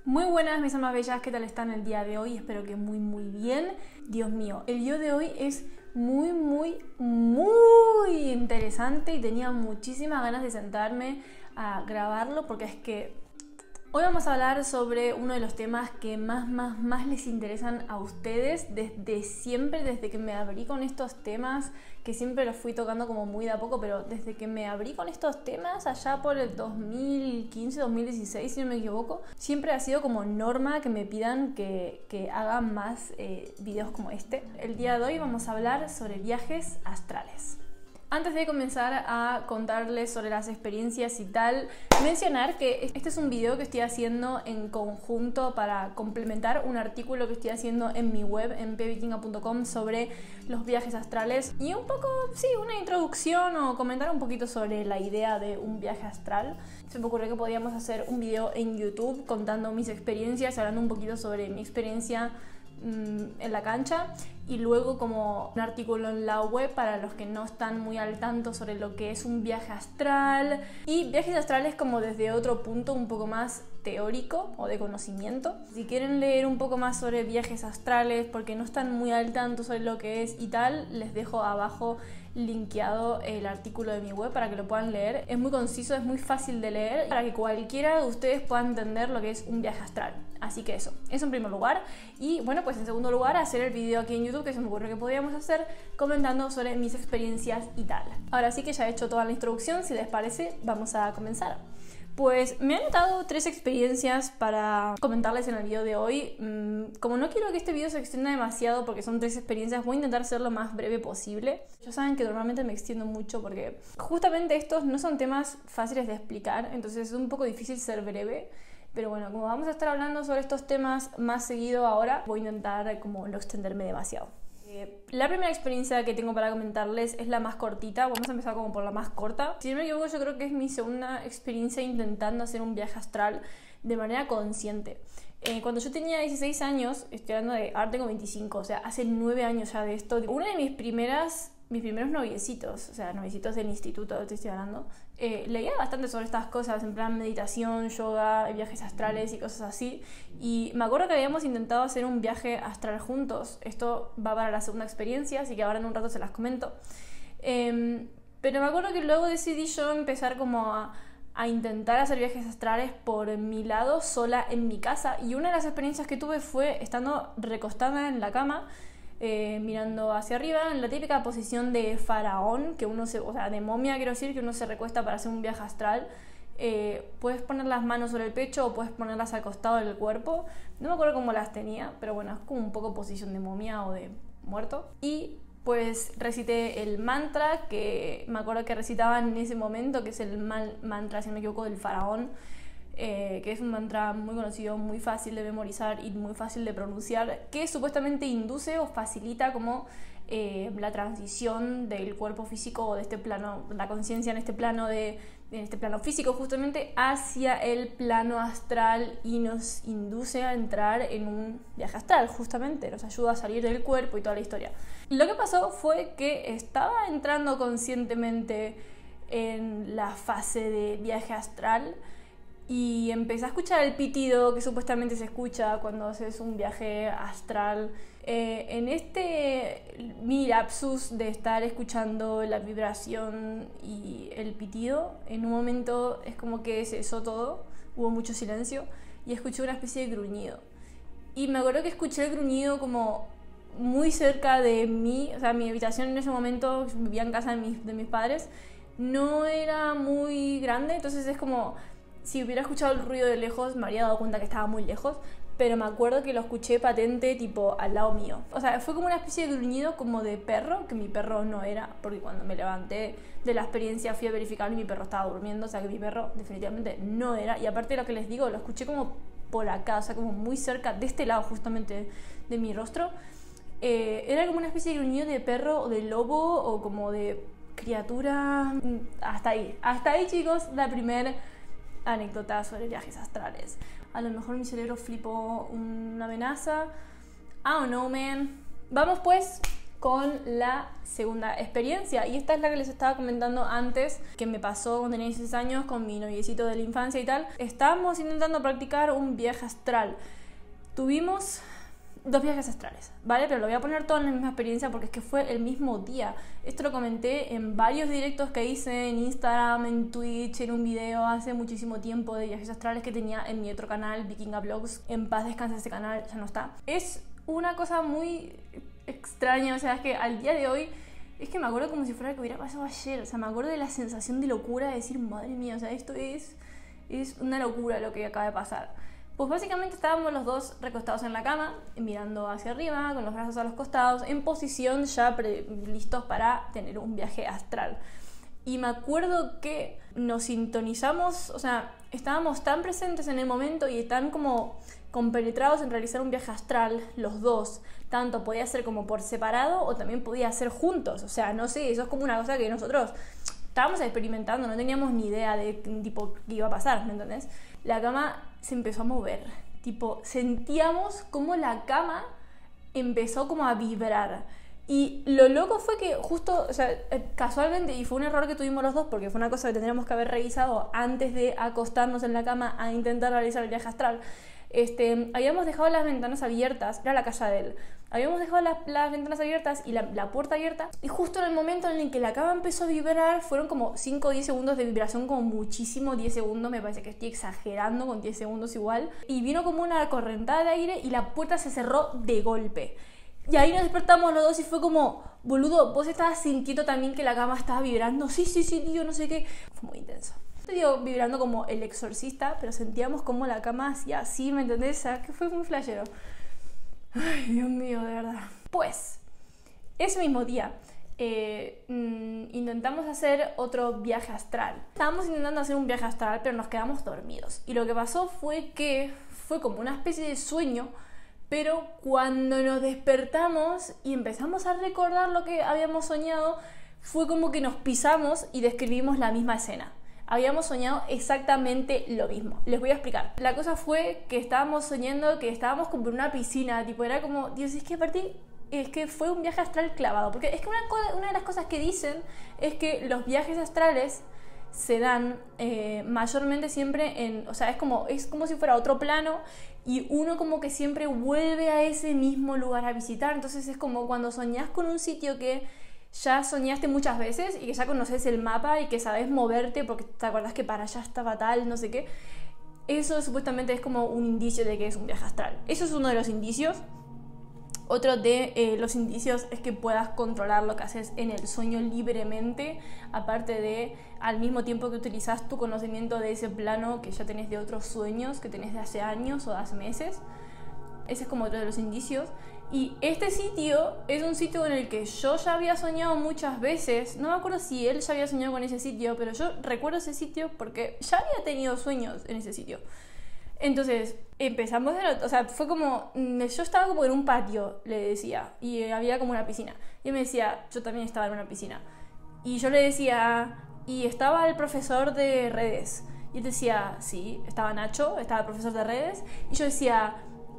Muy buenas mis almas bellas, ¿qué tal están el día de hoy? Espero que muy bien. Dios mío, el video de hoy es muy interesante y tenía muchísimas ganas de sentarme a grabarlo porque es que hoy vamos a hablar sobre uno de los temas que más les interesan a ustedes desde siempre, desde que me abrí con estos temas, que siempre los fui tocando como muy de a poco, pero desde que me abrí con estos temas allá por el 2015, 2016, si no me equivoco, siempre ha sido como norma que me pidan que haga más videos como este. El día de hoy vamos a hablar sobre viajes astrales. Antes de comenzar a contarles sobre las experiencias y tal, mencionar que este es un video que estoy haciendo en conjunto para complementar un artículo que estoy haciendo en mi web, en pvikinga.com, sobre los viajes astrales y un poco, sí, una introducción o comentar un poquito sobre la idea de un viaje astral. Se me ocurrió que podíamos hacer un video en YouTube contando mis experiencias, hablando un poquito sobre mi experiencia en la cancha y luego como un artículo en la web para los que no están muy al tanto sobre lo que es un viaje astral y viajes astrales como desde otro punto un poco más teórico o de conocimiento. Si quieren leer un poco más sobre viajes astrales porque no están muy al tanto sobre lo que es y tal, les dejo abajo linkeado el artículo de mi web para que lo puedan leer. Es muy conciso, es muy fácil de leer para que cualquiera de ustedes pueda entender lo que es un viaje astral. Así que eso en primer lugar. Y bueno, pues en segundo lugar, hacer el video aquí en YouTube que se me ocurrió que podíamos hacer comentando sobre mis experiencias y tal. Ahora sí que ya he hecho toda la introducción, si les parece, vamos a comenzar. Pues me han notado 3 experiencias para comentarles en el video de hoy. Como no quiero que este video se extienda demasiado porque son 3 experiencias, voy a intentar ser lo más breve posible. Ya saben que normalmente me extiendo mucho porque justamente estos no son temas fáciles de explicar, entonces es un poco difícil ser breve. Pero bueno, como vamos a estar hablando sobre estos temas más seguido ahora, voy a intentar como no extenderme demasiado. La primera experiencia que tengo para comentarles es la más cortita. Vamos a empezar como por la más corta. Si no me equivoco, yo creo que es mi segunda experiencia intentando hacer un viaje astral de manera consciente. Cuando yo tenía 16 años, estoy hablando de ahora tengo 25, o sea, hace 9 años ya de esto. Una de mis primeros noviecitos, o sea, noviecitos del instituto, te estoy hablando, leía bastante sobre estas cosas, en plan meditación, yoga, viajes astrales y cosas así. Y me acuerdo que habíamos intentado hacer un viaje astral juntos. Esto va para la segunda experiencia, así que ahora en un rato se las comento. Pero me acuerdo que luego decidí yo empezar como a intentar hacer viajes astrales por mi lado, sola en mi casa. Y una de las experiencias que tuve fue estando recostada en la cama, mirando hacia arriba, en la típica posición de faraón, que uno o sea, de momia quiero decir, que uno se recuesta para hacer un viaje astral. Puedes poner las manos sobre el pecho o puedes ponerlas al costado del cuerpo. No me acuerdo cómo las tenía, pero bueno, es como un poco posición de momia o de muerto. Y pues recité el mantra que me acuerdo que recitaban en ese momento, que es el mantra, si no me equivoco, del faraón. Que es un mantra muy conocido, muy fácil de memorizar y muy fácil de pronunciar, que supuestamente induce o facilita como la transición del cuerpo físico o de este plano, la conciencia en este plano físico justamente hacia el plano astral y nos induce a entrar en un viaje astral, justamente nos ayuda a salir del cuerpo y toda la historia. Lo que pasó fue que estaba entrando conscientemente en la fase de viaje astral y empecé a escuchar el pitido que supuestamente se escucha cuando haces un viaje astral. En este mi lapsus de estar escuchando la vibración y el pitido, en un momento es como que cesó todo, hubo mucho silencio y escuché una especie de gruñido. Y me acuerdo que escuché el gruñido como muy cerca de mí, o sea, mi habitación en ese momento, vivía en casa de mis padres, no era muy grande, entonces es como si hubiera escuchado el ruido de lejos me habría dado cuenta que estaba muy lejos, pero me acuerdo que lo escuché patente tipo al lado mío. O sea, fue como una especie de gruñido como de perro, que mi perro no era, porque cuando me levanté de la experiencia fui a verificar y mi perro estaba durmiendo, o sea que mi perro definitivamente no era. Y aparte de lo que les digo, lo escuché como por acá, o sea como muy cerca, de este lado justamente de mi rostro. Era como una especie de gruñido de perro o de lobo o como de criatura. Hasta ahí chicos, la primera anécdotas sobre viajes astrales. A lo mejor mi cerebro flipó una amenaza. I don't know, man. Vamos pues con la segunda experiencia. Y esta es la que les estaba comentando antes, que me pasó cuando tenía 16 años con mi noviecito de la infancia y tal. Estábamos intentando practicar un viaje astral. Tuvimos 2 viajes astrales, ¿vale? Pero lo voy a poner todo en la misma experiencia porque es que fue el mismo día. Esto lo comenté en varios directos que hice en Instagram, en Twitch, en un video hace muchísimo tiempo de viajes astrales que tenía en mi otro canal, Vikinga Vlogs. En paz descanse ese canal, ya no está. Es una cosa muy extraña, o sea, es que al día de hoy es que me acuerdo como si fuera que hubiera pasado ayer. O sea, me acuerdo de la sensación de locura de decir, madre mía, o sea, esto es una locura lo que acaba de pasar. Pues básicamente estábamos los dos recostados en la cama, mirando hacia arriba, con los brazos a los costados, en posición ya listos para tener un viaje astral. Y me acuerdo que nos sintonizamos, o sea, estábamos tan presentes en el momento y tan como compenetrados en realizar un viaje astral, los dos. Tanto podía ser como por separado o también podía ser juntos. O sea, no sé, eso es como una cosa que nosotros estábamos experimentando, no teníamos ni idea de tipo qué iba a pasar, ¿me entendés? La cama se empezó a mover, tipo, sentíamos como la cama empezó como a vibrar. Y lo loco fue que justo, o sea, casualmente, y fue un error que tuvimos los dos, porque fue una cosa que tendríamos que haber revisado antes de acostarnos en la cama a intentar realizar el viaje astral. Habíamos dejado las ventanas abiertas, era la casa de él. Habíamos dejado las ventanas abiertas y la puerta abierta, y justo en el momento en el que la cama empezó a vibrar, fueron como 5 o 10 segundos de vibración, como muchísimo, 10 segundos, me parece que estoy exagerando con 10 segundos igual, y vino como una correntada de aire y la puerta se cerró de golpe. Y ahí nos despertamos los dos y fue como, boludo, vos estabas sintiendo también que la cama estaba vibrando, sí, tío, no sé qué. Fue muy intenso. No digo vibrando como el exorcista, pero sentíamos como la cama hacía así, ¿me entendés? O sea, que fue muy flashero. Ay, Dios mío, de verdad. Pues, ese mismo día intentamos hacer otro viaje astral. Estábamos intentando hacer un viaje astral, pero nos quedamos dormidos. Y lo que pasó fue que fue como una especie de sueño, pero cuando nos despertamos y empezamos a recordar lo que habíamos soñado, fue como que nos pisamos y describimos la misma escena. Habíamos soñado exactamente lo mismo. Les voy a explicar. La cosa fue que estábamos soñando que estábamos como en una piscina, tipo era como, Dios, es que aparte es que fue un viaje astral clavado, porque es que una de las cosas que dicen es que los viajes astrales se dan mayormente siempre o sea, es como si fuera otro plano y uno como que siempre vuelve a ese mismo lugar a visitar. Entonces es como cuando soñás con un sitio que ya soñaste muchas veces y que ya conoces el mapa y que sabes moverte porque te acuerdas que para allá estaba tal, no sé qué. Eso supuestamente es como un indicio de que es un viaje astral. Eso es uno de los indicios. Otro de los indicios es que puedas controlar lo que haces en el sueño libremente, aparte de al mismo tiempo que utilizas tu conocimiento de ese plano que ya tenés de otros sueños que tenés de hace años o de hace meses. Ese es como otro de los indicios. Y este sitio es un sitio en el que yo ya había soñado muchas veces. No me acuerdo si él ya había soñado con ese sitio, pero yo recuerdo ese sitio porque ya había tenido sueños en ese sitio. Entonces empezamos, o sea, fue como, yo estaba como en un patio, le decía, y había como una piscina. Y él me decía, yo también estaba en una piscina. Y yo le decía, y estaba el profesor de redes. Y él decía, sí, estaba Nacho, estaba el profesor de redes. Y yo decía,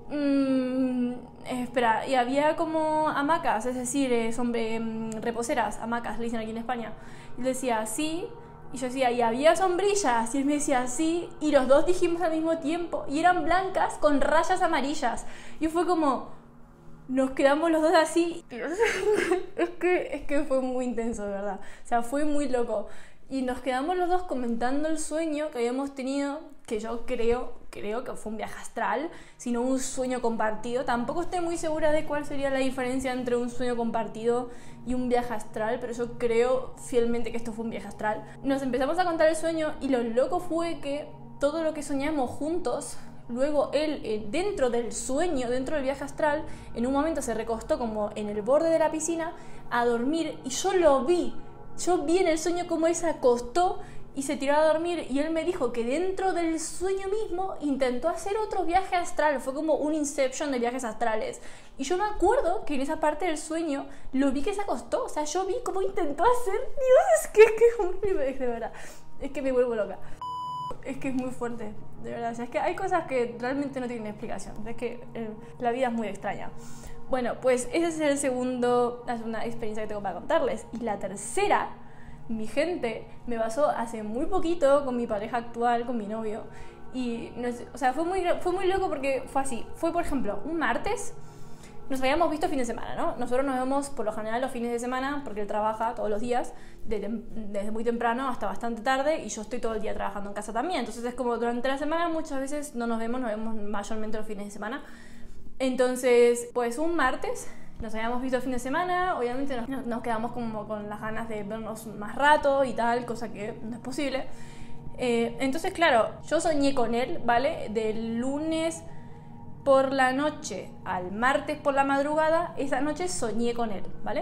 espera, y había como hamacas, es decir, reposeras, hamacas, le dicen aquí en España. Y él decía, sí. Y yo decía, y había sombrillas, y él me decía, sí, y los dos dijimos al mismo tiempo, y eran blancas con rayas amarillas. Y fue como, nos quedamos los dos así. es que fue muy intenso, de verdad. O sea, fue muy loco. Y nos quedamos los dos comentando el sueño que habíamos tenido, que yo creo que fue un viaje astral, sino un sueño compartido. Tampoco estoy muy segura de cuál sería la diferencia entre un sueño compartido y un viaje astral, pero yo creo fielmente que esto fue un viaje astral. Nos empezamos a contar el sueño y lo loco fue que todo lo que soñamos juntos, luego él, dentro del sueño, dentro del viaje astral, en un momento se recostó como en el borde de la piscina a dormir y yo lo vi. Yo vi en el sueño cómo él se acostó y se tiró a dormir y él me dijo que dentro del sueño mismo intentó hacer otro viaje astral. Fue como un Inception de viajes astrales. Y yo me acuerdo que en esa parte del sueño lo vi que se acostó. O sea, yo vi cómo intentó hacer... Dios, es que de verdad, es que me vuelvo loca. es que es muy fuerte, de verdad. O sea, es que hay cosas que realmente no tienen explicación. Es que la vida es muy extraña. Bueno, pues esa es la segunda experiencia que tengo para contarles. Y la tercera, mi gente, me pasó hace muy poquito con mi pareja actual, con mi novio. Y, no sé, o sea, fue muy loco porque fue así. Fue, por ejemplo, un martes. Nos habíamos visto fin de semana, ¿no? Nosotros nos vemos por lo general los fines de semana porque él trabaja todos los días, desde muy temprano hasta bastante tarde, y yo estoy todo el día trabajando en casa también. Entonces es como durante la semana muchas veces no nos vemos mayormente los fines de semana. Entonces, pues un martes nos habíamos visto el fin de semana, obviamente nos quedamos como con las ganas de vernos más rato y tal, cosa que no es posible. Entonces, claro, yo soñé con él, ¿vale? Del lunes por la noche al martes por la madrugada, esa noche soñé con él, ¿vale?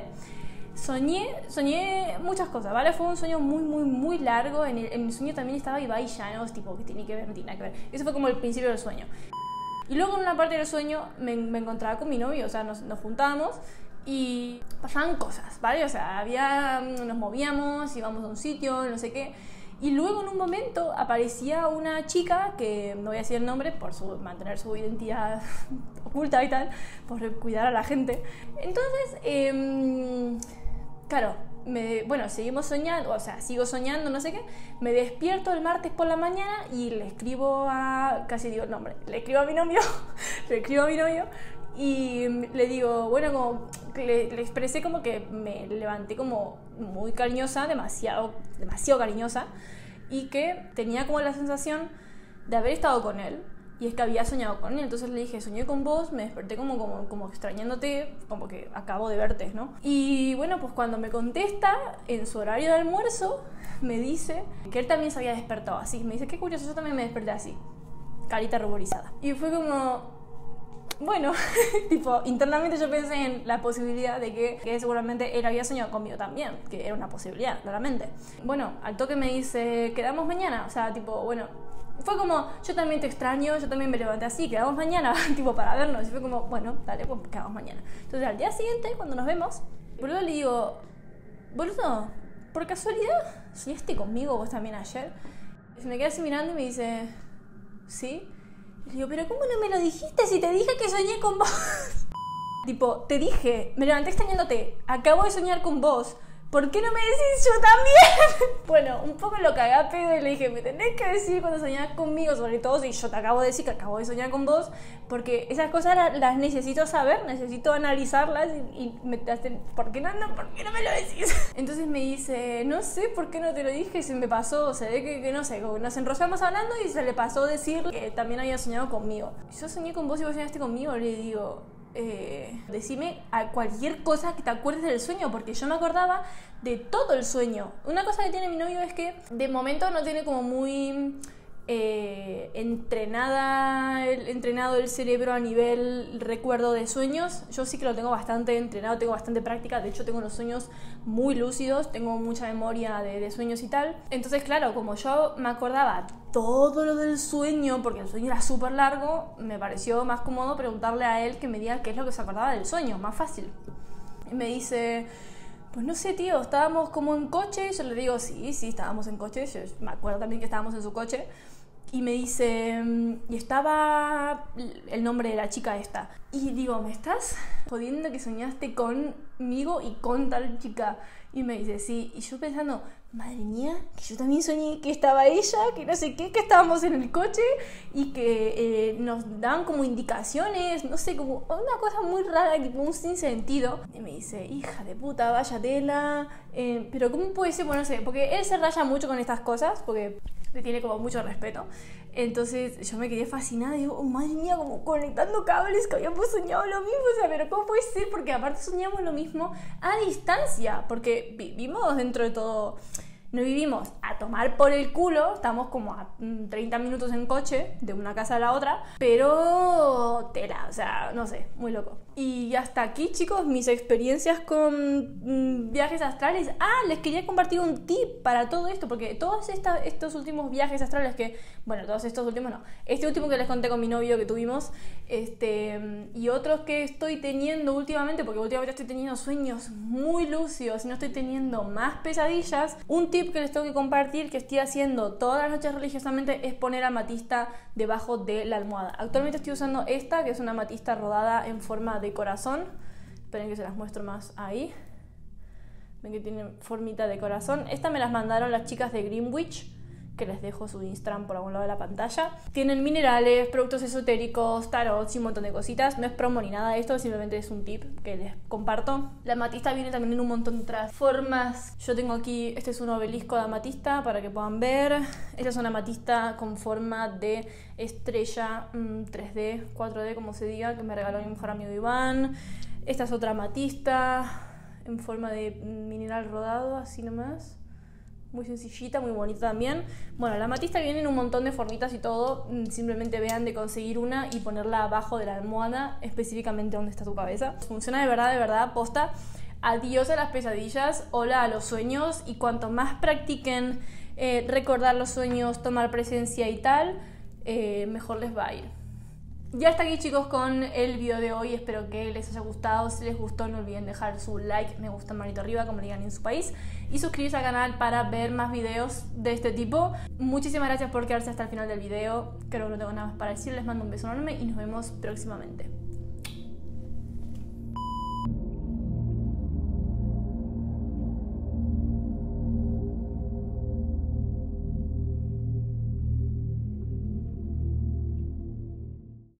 Soñé muchas cosas, ¿vale? Fue un sueño muy largo. En el sueño también estaba Ibai Llanos, tipo, que tiene que ver, no tiene nada que ver. Eso fue como el principio del sueño. Y luego en una parte del sueño me encontraba con mi novio, o sea, nos juntábamos y pasaban cosas, ¿vale? O sea, nos movíamos, íbamos a un sitio, no sé qué. Y luego en un momento aparecía una chica, que no voy a decir el nombre por mantener su identidad oculta y tal, por cuidar a la gente. Entonces, claro, seguimos soñando, o sea, sigo soñando, no sé qué. Me despierto el martes por la mañana y le escribo casi digo el nombre, le escribo a mi novio, y le digo, bueno, como le expresé como que me levanté como muy cariñosa, demasiado cariñosa, y que tenía como la sensación de haber estado con él, y es que había soñado con él. Entonces le dije, soñé con vos, me desperté como extrañándote, como que acabo de verte, ¿no? Y bueno, pues cuando me contesta, en su horario de almuerzo, me dice que él también se había despertado así. Me dice, qué curioso, yo también me desperté así, carita ruborizada. Y fue como... Bueno, tipo, internamente yo pensé en la posibilidad de que seguramente él había soñado conmigo también, que era una posibilidad, claramente. Bueno, al toque me dice, ¿quedamos mañana? O sea, tipo, bueno, fue como, yo también te extraño, yo también me levanté así, ¿quedamos mañana? Tipo, para vernos. Y fue como, bueno, dale, pues quedamos mañana. Entonces, al día siguiente, cuando nos vemos, boludo, le digo, boludo, ¿por casualidad soñaste conmigo vos también ayer? Y se me queda así mirando y me dice, ¿sí? Y le digo, ¿pero cómo no me lo dijiste si te dije que soñé con vos? Tipo, te dije, me levanté extrañándote, acabo de soñar con vos, ¿por qué no me decís yo también? Bueno, un poco lo cagué a pedo y le dije, me tenés que decir cuando soñás conmigo, sobre todo si yo te acabo de decir que acabo de soñar con vos, porque esas cosas las necesito saber, necesito analizarlas y ¿por qué no me lo decís? Entonces me dice, no sé por qué no te lo dije, se me pasó, se ve que no sé, nos enrollamos hablando y se le pasó decir que también había soñado conmigo. Yo soñé con vos y vos soñaste conmigo, le digo... decime a cualquier cosa que te acuerdes del sueño, porque yo me acordaba de todo el sueño. Una cosa que tiene mi novio es que de momento no tiene como muy entrenado el cerebro a nivel recuerdo de sueños. Yo sí que lo tengo bastante entrenado, tengo bastante práctica, de hecho tengo los sueños muy lúcidos, tengo mucha memoria de sueños y tal. Entonces, claro, como yo me acordaba todo lo del sueño, porque el sueño era súper largo, me pareció más cómodo preguntarle a él que me diga qué es lo que se acordaba del sueño, más fácil. Y me dice, pues no sé, tío, estábamos como en coche. Yo le digo, sí, estábamos en coche, yo me acuerdo también que estábamos en su coche. Y me dice, y estaba el nombre de la chica esta. Y digo, ¿me estás jodiendo que soñaste conmigo y con tal chica? Y me dice, sí. Y yo pensando, madre mía, que yo también soñé que estaba ella, que no sé qué, que estábamos en el coche y que nos daban como indicaciones, no sé, como una cosa muy rara, tipo un sinsentido. Y me dice, hija de puta, vaya tela. Pero ¿cómo puede ser? Bueno, no sé, porque él se raya mucho con estas cosas, porque le tiene como mucho respeto. Entonces yo me quedé fascinada y digo, oh, madre mía, como conectando cables, que habíamos soñado lo mismo. O sea, pero ¿cómo puede ser? Porque aparte soñamos lo mismo a distancia, porque vivimos dentro de todo, no vivimos a tomar por el culo, estamos como a 30 minutos en coche de una casa a la otra, pero tela, o sea, no sé, muy loco. Y hasta aquí, chicos, mis experiencias con viajes astrales. Les quería compartir un tip para todo esto, porque todos estos últimos viajes astrales que, bueno, todos estos últimos no, este último que les conté con mi novio que tuvimos, y otros que estoy teniendo últimamente, porque últimamente estoy teniendo sueños muy lúcidos y no estoy teniendo más pesadillas. Un tip tip que les tengo que compartir, que estoy haciendo todas las noches religiosamente, es poner amatista debajo de la almohada. Actualmente estoy usando esta, que es una amatista rodada en forma de corazón. Esperen que se las muestro más ahí. Ven que tiene formita de corazón. Esta me las mandaron las chicas de Greenwich, que les dejo su Instagram por algún lado de la pantalla. Tienen minerales, productos esotéricos, tarots y un montón de cositas. No es promo ni nada de esto, simplemente es un tip que les comparto. La amatista viene también en un montón de otras formas. Yo tengo aquí, este es un obelisco de amatista para que puedan ver. Esta es una amatista con forma de estrella 3D, 4D, como se diga, que me regaló mi mejor amigo Iván. Esta es otra amatista en forma de mineral rodado, así nomás. Muy sencillita, muy bonita también. Bueno, la amatista viene en un montón de formitas y todo. Simplemente vean de conseguir una y ponerla abajo de la almohada, específicamente donde está tu cabeza. Funciona de verdad, posta. Adiós a las pesadillas, hola a los sueños. Y cuanto más practiquen recordar los sueños, tomar presencia y tal, mejor les va a ir. Ya está aquí, chicos, con el video de hoy. Espero que les haya gustado. Si les gustó, no olviden dejar su like, me gusta, manito arriba, como le digan en su país, y suscribirse al canal para ver más videos de este tipo. Muchísimas gracias por quedarse hasta el final del video. Creo que no tengo nada más para decir. Les mando un beso enorme y nos vemos próximamente.